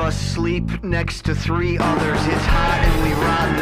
us sleep next to three others. It's hot and we rot in